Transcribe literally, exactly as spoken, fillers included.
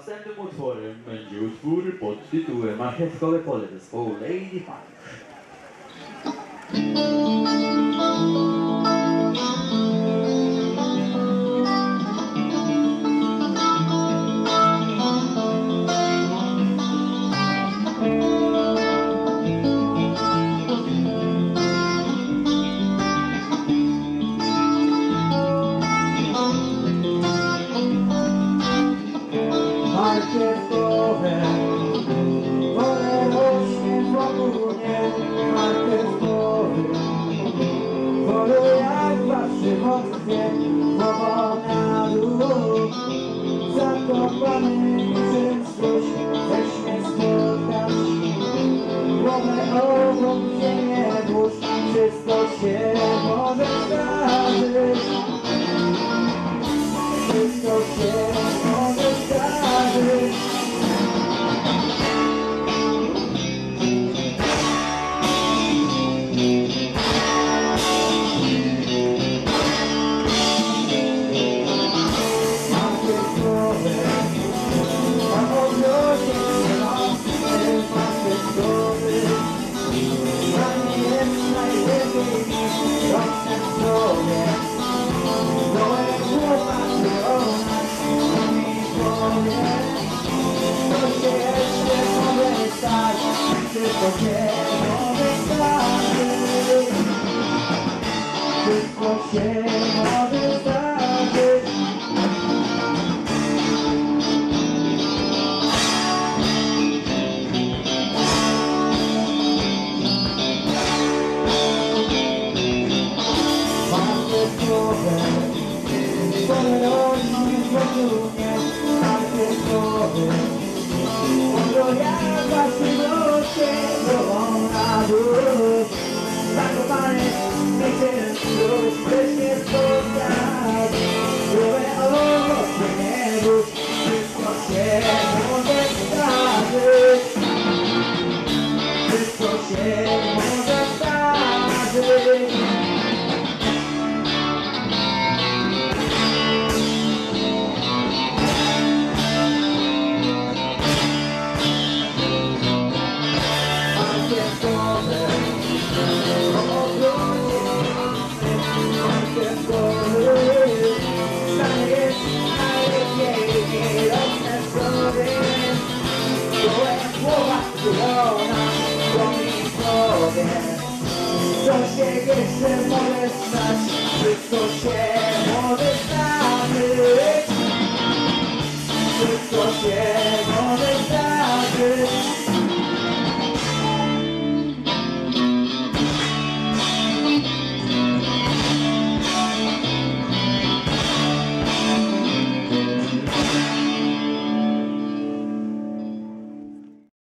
Następnym utworem będzie utwór pod tytułem Marchewkowe Pole zespołu Lady Funk. Marchewkowe pole rośnie wokół mnie, marchewkowy polu jak patrzy wątpię, powolna dół zakopany niczym coś też nie spotkać. Głowę obok ziemię burz, wszystko się może zdarzyć, wszystko się może zdarzyć. Wszystko się może zdarzyć, wszystko się może zdarzyć. Marchewkowe pole rośnie wokół mnie, marchewkowy polu jak patrzy wątpię, powolna dół zakopany niczym coś też nie spotkać. Głowę obok mnie burz, wszystko się może zdarzyć, wszystko się może zdarzyć. Co się jeszcze może stać, wszystko się może zdarzyć, wszystko się może zdarzyć.